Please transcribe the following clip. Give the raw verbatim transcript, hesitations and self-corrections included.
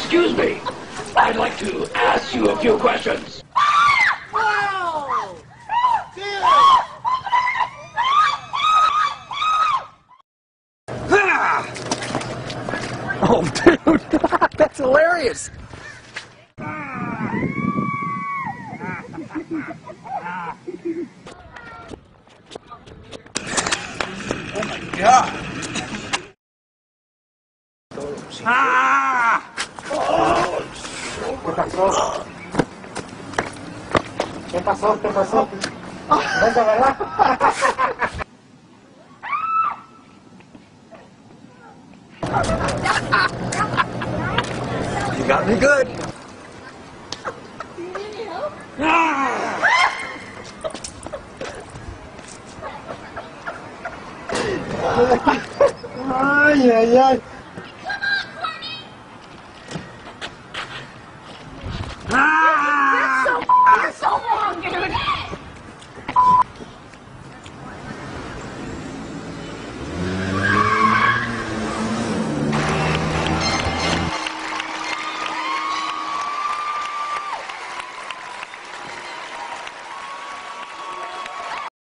Excuse me. I'd like to ask you a few questions. Wow! Dude! Oh, dude, that's hilarious. Oh my god! ¡Ah! ¿Qué pasó? ¿Qué pasó? ¿Qué pasó? ¿Eso, verdad? You got me good. Ay, ay, ay. You're so, you're so wrong, dude.